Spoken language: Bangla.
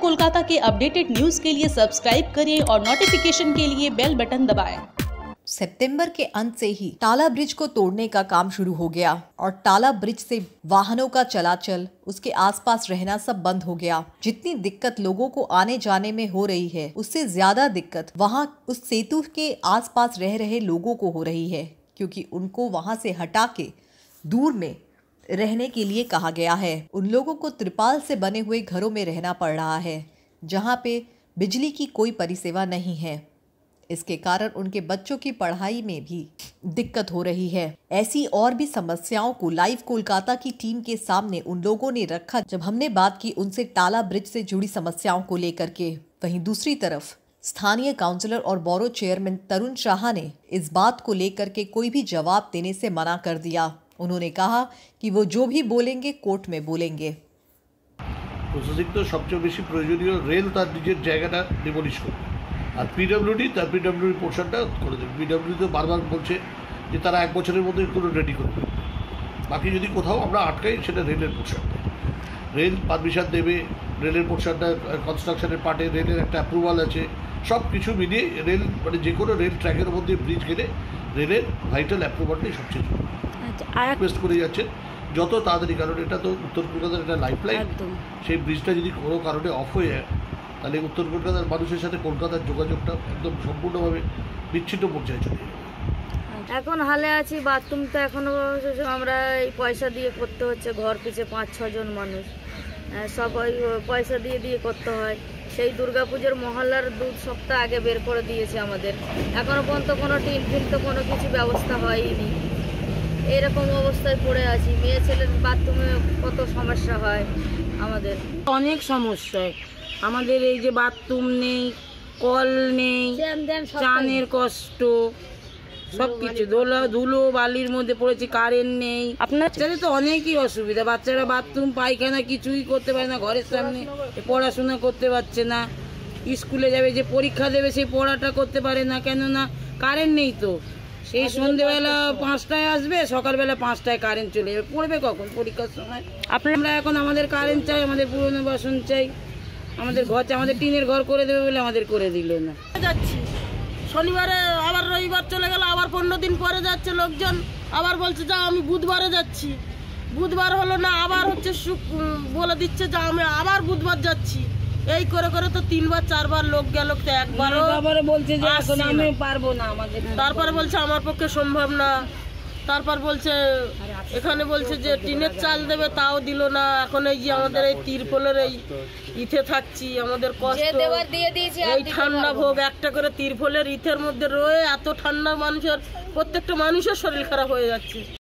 कोलकाता के अपडेटेड न्यूज के लिए सब्सक्राइब करें और नोटिफिकेशन के लिए बेल बटन दबाएं। सितंबर के अंत से ही टाला ब्रिज को तोड़ने का काम शुरू हो गया और टाला ब्रिज से वाहनों का चलाचल, उसके आसपास रहना सब बंद हो गया। जितनी दिक्कत लोगों को आने जाने में हो रही है, उससे ज्यादा दिक्कत वहां उस सेतु के आसपास रह रहे लोगों को हो रही है, क्योंकि उनको वहां से हटा के दूर में रहने के लिए कहा गया है। उन लोगों को त्रिपाल से बने हुए घरों में रहना पड़ रहा है, जहां पे बिजली की कोई परिसेवा नहीं है। इसके कारण उनके बच्चों की पढ़ाई में भी दिक्कत हो रही है। ऐसी और भी समस्याओं को लाइव कोलकाता की टीम के सामने उन लोगों ने रखा जब हमने बात की उनसे टाला ब्रिज से जुड़ी समस्याओं को लेकर के। वहीं दूसरी तरफ स्थानीय काउंसलर और बोरो चेयरमैन तरुण शाह ने इस बात को लेकर के कोई भी जवाब देने से मना कर दिया। उन्होंने कहा कि वो जो भी बोलेंगे कोर्ट में बोलेंगे। প্রশাসনিক তো সবচেয়ে বেশি প্রয়োজনীয় রেল তার নিজের জায়গাটা ডিমলিশ করবে, আর পিডব্লিউডি তার পিডব্লিউডি পোর্শনটা করে দেবে। পিডব্লিউডি তো বারবার বলছে যে তারা 1 বছরের মধ্যে কোনো রেডি করবে, বাকি যদি কোথাও আমরা আটকাই সেটা রেলের পোর্শন। রেল পারমিশন দেবে, রেলের পোর্শনটা কনস্ট্রাকশনের পার্টে রেলের একটা অ্যাপ্রুভাল আছে, সব কিছু মিলিয়ে রেল মানে যে কোনো রেল ট্র্যাকের মধ্যে ব্রিজ গেলে রেলের ভাইটাল অ্যাপ্রুভালটাই সবচেয়ে রিকোয়েস্ট করে যাচ্ছে যত তাড়াতাড়ি, কারণ এটা তো উত্তর কলকাতার একটা লাইফলাইন। সেই ব্রিজটা যদি কোনো কারণে অফ হয়ে যায় তাহলে উত্তর কলকাতার মানুষের সাথে কলকাতার যোগাযোগটা একদম সম্পূর্ণভাবে বিচ্ছিন্ন পর্যায়ে চলে যাবে। এখন হালে আছি, বাথরুম তো এখনও আমরা এই পয়সা দিয়ে করতে হচ্ছে, ঘর পিছে 5-6 জন মানুষ, সবাই পয়সা দিয়ে দিয়ে করতে হয়। সেই দুর্গাপুজোর মহল্লার 2 সপ্তাহ আগে বের করে দিয়েছে আমাদের, এখনও পর্যন্ত কোনো টিন ফিন তো কোনো কিছু ব্যবস্থা হয়নি। এরকম অবস্থায় পড়ে আছি, মেয়ে ছেলের বাথরুমে কত সমস্যা হয় আমাদের, অনেক সমস্যা। আমাদের এই যে বাথরুম নেই, কল নেই, চানের কষ্ট, সবকিছু ধুলো বালির মধ্যে পড়েছি, কারেন্ট নেই। আপনার ছেলে তো অনেকই অসুবিধা, বাচ্চারা বাথরুম পায়খানা কিছুই করতে পারে না, ঘরের সামনে পড়াশোনা করতে পারছে না, স্কুলে যাবে যে পরীক্ষা দেবে সেই পড়াটা করতে পারে না, কেননা কারেন্ট নেই। তো সেই সন্ধ্যেবেলা 5টায় আসবে, সকালবেলা 5টায় কারেন্ট চলে যাবে, পড়বে কখন পরীক্ষার সময়? আমরা এখন আমাদের কারেন্ট চাই, আমাদের পুরনো বাসন চাই, আমাদের ঘর চাই, আমাদের টিনের ঘর করে দেবে বলে আমাদের করে দিল না। যাচ্ছি শনিবারে, আবার রবিবার চলে গেল, আবার 15 দিন পরে যাচ্ছে লোকজন, আবার বলছে যা আমি বুধবারে যাচ্ছি, বুধবার হলো না, আবার হচ্ছে বলে দিচ্ছে যে আমি আবার বুধবার যাচ্ছি। এই করে করে তো 3বার 4বার লোক গেল, তো একবারও বলছে যে এখন আমি পারবো না, আমাদের তারপরে বলছে আমার পক্ষে সম্ভব না, তারপর বলছে এখানে বলছে যে টিনের চাল দেবে, তাও দিল না। এখন এই যে আমাদের এই তিরপলের এই ইথে থাকছি, আমাদের কষ্ট, এই ঠান্ডা ভোগ, একটা করে তিরপলের ইথের মধ্যে রয়ে এত ঠান্ডা, মানুষের প্রত্যেকটা মানুষের শরীর খারাপ হয়ে যাচ্ছে।